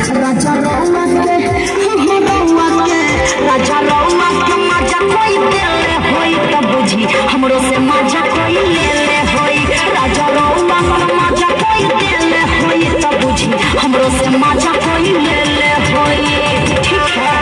राजा रौआ के राजा रौआ के मजा कोई देले होई त बुझी हमरो से मजा कोई लेले होई राजा रौआ के मजा कोई देले होई त बुझी हमरो से मजा कोई लेले होई ठीक है।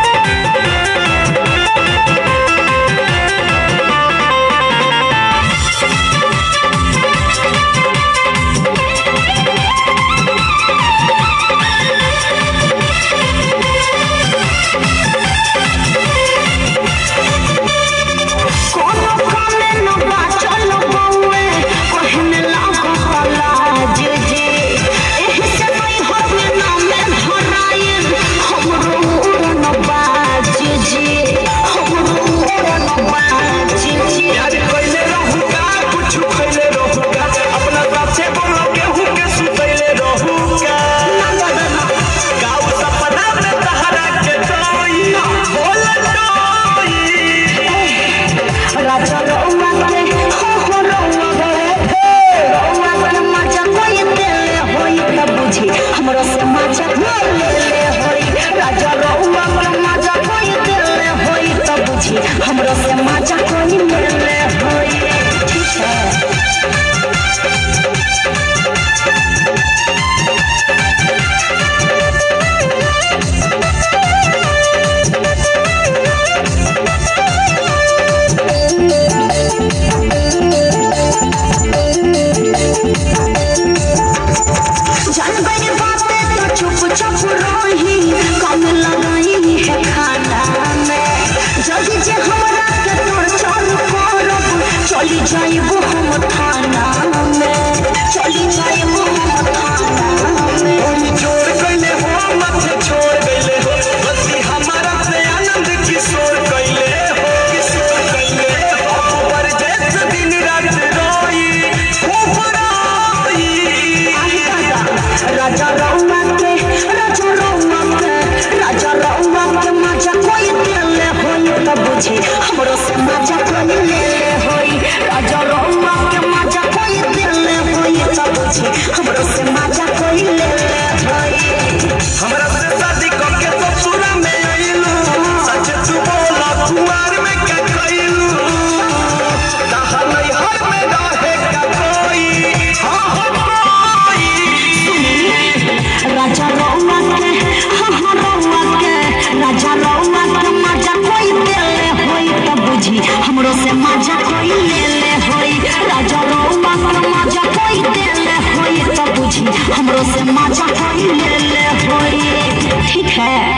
हमरो से मजा कोई लेले होई ठीक है। जानबे बातें तो चुप चुप रही कम लगाई है खाना में जल्दी जे हमरा के तोड़ चल करब चली जाइबो हम थाना में चली जाइबो हम थाना में छोड़ गइले हो मत छोड़ गइले हो बसी हमारा से आनंद किशोर गइले हो पर जैसे दिन रात रोई खूब रोई राजा रौआ के मजा कोई देले होई त बुझी हमरो से मजा कोई लेले होई राजा रौआ के मजा कोई देले होई त बुझी हमरो से मजा कोई लेले होई। हमरा से शादी करके ससुरा में आइलू सच तू बोला कुंवार में क्या कइलू कहा नहीं हर में रहे का कोई हां कोई राजा रौआ के राजा रौआ के मजा कोई देले होई त बुझी हमरो से मजा कोई लेले होई राजा रौआ के मजा कोई देले होई त बुझी हमरो से मजा कोई लेले होई ठीक है।